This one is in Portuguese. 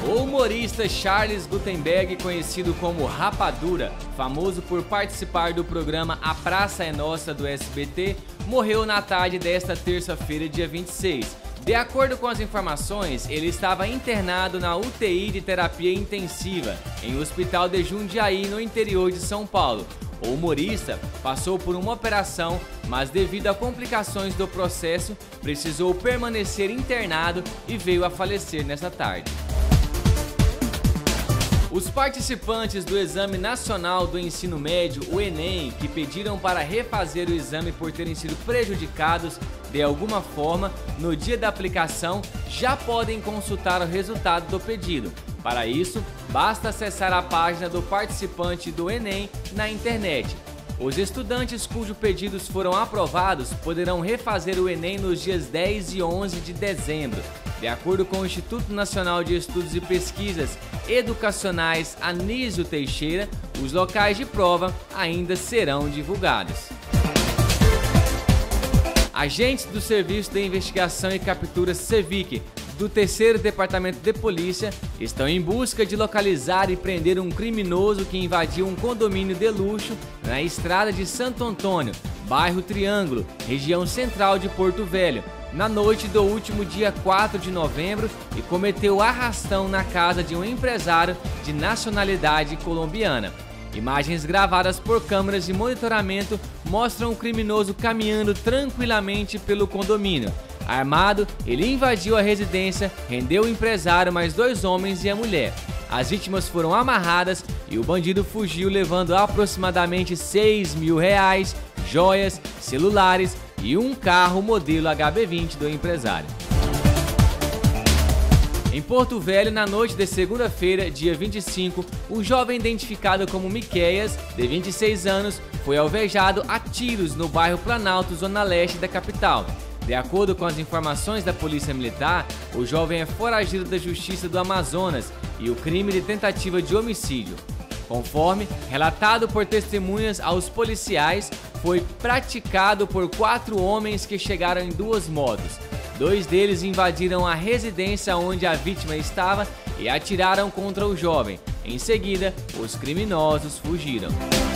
O humorista Charles Guttenberg, conhecido como Rapadura, famoso por participar do programa A Praça é Nossa do SBT, morreu na tarde desta terça-feira, dia 26. De acordo com as informações, ele estava internado na UTI de terapia intensiva, em um hospital de Jundiaí, no interior de São Paulo. O humorista passou por uma operação, mas devido a complicações do processo, precisou permanecer internado e veio a falecer nesta tarde. Os participantes do Exame Nacional do Ensino Médio, o Enem, que pediram para refazer o exame por terem sido prejudicados de alguma forma no dia da aplicação, já podem consultar o resultado do pedido. Para isso, basta acessar a página do participante do Enem na internet. Os estudantes cujos pedidos foram aprovados poderão refazer o Enem nos dias 10 e 11 de dezembro. De acordo com o Instituto Nacional de Estudos e Pesquisas Educacionais Anísio Teixeira, os locais de prova ainda serão divulgados. Agentes do Serviço de Investigação e Captura SEVIC do 3º Departamento de Polícia estão em busca de localizar e prender um criminoso que invadiu um condomínio de luxo na estrada de Santo Antônio, bairro Triângulo, região central de Porto Velho, na noite do último dia 4 de novembro e cometeu arrastão na casa de um empresário de nacionalidade colombiana. Imagens gravadas por câmeras de monitoramento mostram o criminoso caminhando tranquilamente pelo condomínio. Armado, ele invadiu a residência, rendeu o empresário, mais 2 homens e a mulher. As vítimas foram amarradas e o bandido fugiu levando aproximadamente R$6.000, joias, celulares e um carro modelo HB20 do empresário. Em Porto Velho, na noite de segunda-feira, dia 25, um jovem identificado como Miqueias, de 26 anos, foi alvejado a tiros no bairro Planalto, zona leste da capital. De acordo com as informações da Polícia Militar, o jovem é foragido da Justiça do Amazonas e o crime de tentativa de homicídio. Conforme relatado por testemunhas aos policiais, foi praticado por 4 homens que chegaram em 2 motos. 2 deles invadiram a residência onde a vítima estava e atiraram contra o jovem. Em seguida, os criminosos fugiram.